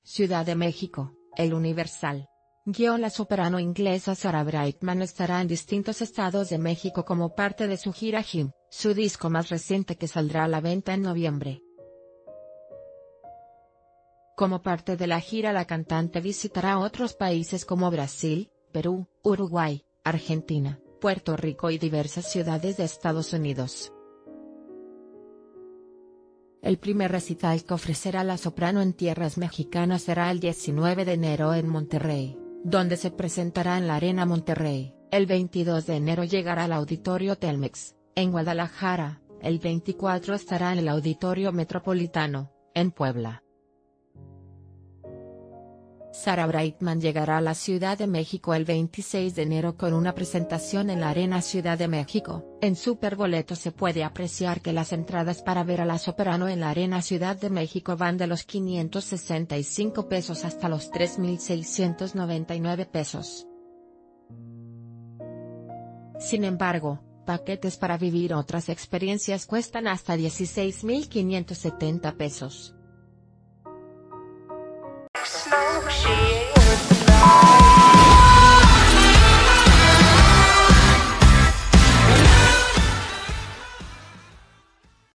Ciudad de México, El Universal. La soprano inglesa Sarah Brightman estará en distintos estados de México como parte de su gira Him, su disco más reciente que saldrá a la venta en noviembre. Como parte de la gira, la cantante visitará otros países como Brasil, Perú, Uruguay, Argentina, Puerto Rico y diversas ciudades de Estados Unidos. El primer recital que ofrecerá la soprano en tierras mexicanas será el 19 de enero en Monterrey, donde se presentará en la Arena Monterrey. El 22 de enero llegará al Auditorio Telmex, en Guadalajara. El 24 estará en el Auditorio Metropolitano, en Puebla. Sarah Brightman llegará a la Ciudad de México el 26 de enero con una presentación en la Arena Ciudad de México. En Superboleto se puede apreciar que las entradas para ver a la soprano en la Arena Ciudad de México van de los 565 pesos hasta los 3,699 pesos. Sin embargo, paquetes para vivir otras experiencias cuestan hasta 16,570 pesos. She